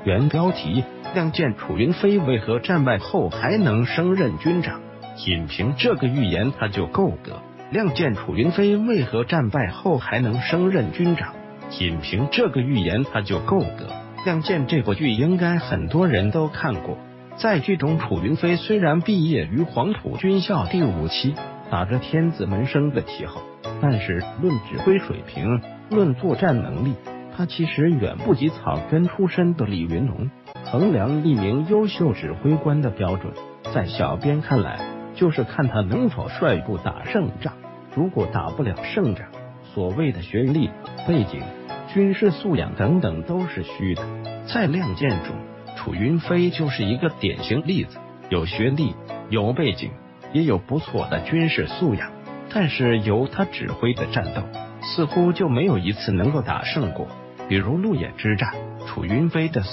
原标题：亮剑楚云飞为何战败后还能升任军长？仅凭这个预言他就够格。亮剑楚云飞为何战败后还能升任军长？仅凭这个预言他就够格。亮剑这部剧应该很多人都看过，在剧中楚云飞虽然毕业于黄埔军校第5期，打着天子门生的旗号，但是论指挥水平，论作战能力，他其实远不及草根出身的李云龙。衡量一名优秀指挥官的标准，在小编看来，就是看他能否率部打胜仗。如果打不了胜仗，所谓的学历、背景、军事素养等等都是虚的。在亮剑中，楚云飞就是一个典型例子，有学历，有背景，也有不错的军事素养，但是由他指挥的战斗，似乎就没有一次能够打胜过。比如鹿野之战，楚云飞的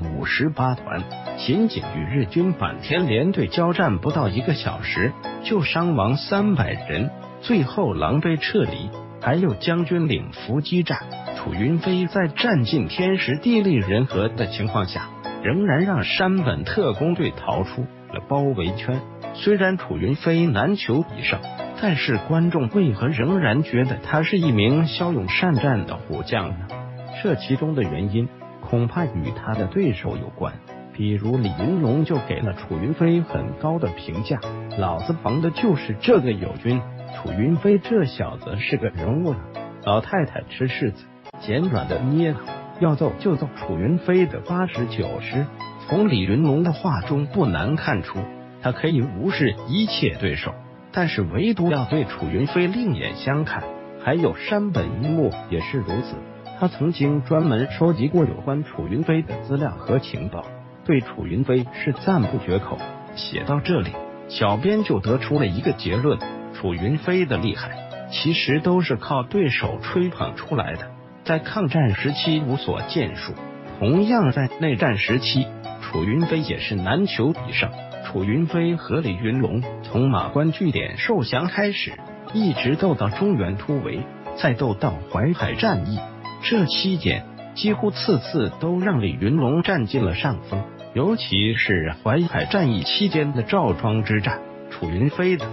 358团仅仅与日军坂田联队交战不到1个小时，就伤亡300人，最后狼狈撤离。还有将军岭伏击战，楚云飞在占尽天时地利人和的情况下，仍然让山本特工队逃出了包围圈。虽然楚云飞难求一胜，但是观众为何仍然觉得他是一名骁勇善战的虎将呢？这其中的原因恐怕与他的对手有关。比如李云龙就给了楚云飞很高的评价，老子防的就是这个友军，楚云飞这小子是个人物了。老太太吃柿子，简短的捏了，要揍就揍楚云飞的89师。从李云龙的话中不难看出，他可以无视一切对手，但是唯独要对楚云飞另眼相看。还有山本一木也是如此，他曾经专门收集过有关楚云飞的资料和情报，对楚云飞是赞不绝口。写到这里，小编就得出了一个结论：楚云飞的厉害其实都是靠对手吹捧出来的。在抗战时期无所建树，同样在内战时期，楚云飞也是难求一胜。楚云飞和李云龙从马关据点受降开始，一直斗到中原突围，再斗到淮海战役，这期间几乎次次都让李云龙占尽了上风。尤其是淮海战役期间的赵庄之战，楚云飞的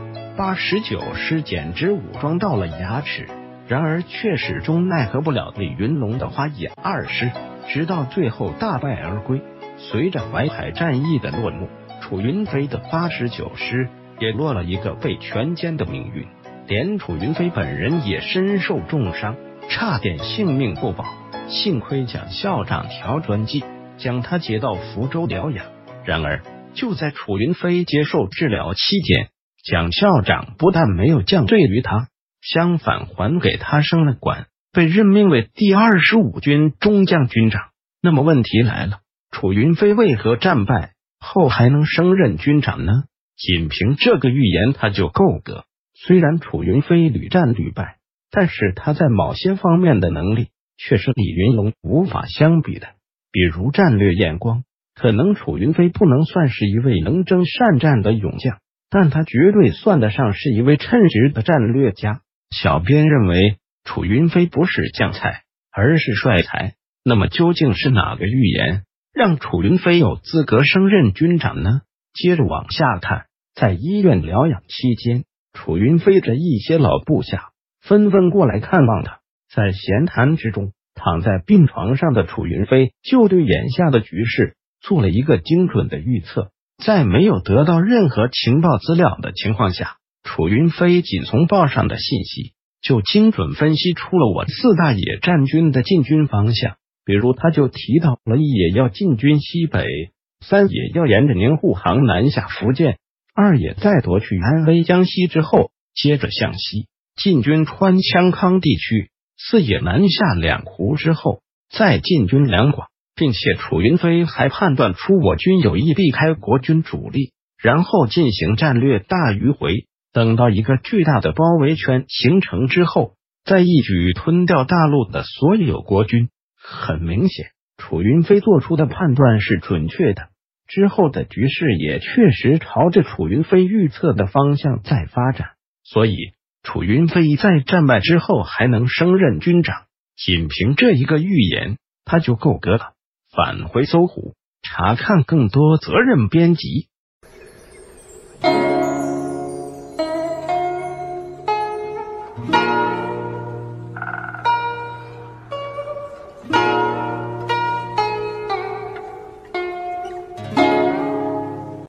89师简直武装到了牙齿，然而却始终奈何不了李云龙的花野2师，直到最后大败而归。随着淮海战役的落幕，楚云飞的89师也落了一个被全歼的命运，连楚云飞本人也身受重伤，差点性命不保。幸亏蒋校长调专机，将他接到福州疗养。然而就在楚云飞接受治疗期间，蒋校长不但没有降罪于他，相反还给他升了官，被任命为第25军中将军长。那么问题来了，楚云飞为何战败后还能升任军长呢？仅凭这个预言他就够格。虽然楚云飞屡战屡败，但是他在某些方面的能力却是李云龙无法相比的。比如战略眼光，可能楚云飞不能算是一位能征善战的勇将，但他绝对算得上是一位称职的战略家。小编认为楚云飞不是将才，而是帅才。那么究竟是哪个预言让楚云飞有资格升任军长呢？接着往下看，在医院疗养期间，楚云飞的一些老部下纷纷过来看望他。在闲谈之中，躺在病床上的楚云飞就对眼下的局势做了一个精准的预测。在没有得到任何情报资料的情况下，楚云飞仅从报上的信息就精准分析出了我4大野战军的进军方向。比如他就提到了1野要进军西北，3野要沿着宁沪杭南下福建，2野在夺取安徽江西之后，接着向西进军川羌康地区，4野南下两湖之后再进军两广，并且楚云飞还判断出我军有意避开国军主力，然后进行战略大迂回，等到一个巨大的包围圈形成之后，再一举吞掉大陆的所有国军。很明显，楚云飞做出的判断是准确的，之后的局势也确实朝着楚云飞预测的方向在发展，所以楚云飞在战败之后还能升任军长，仅凭这一个预言他就够格了。 返回搜狐，查看更多责任编辑。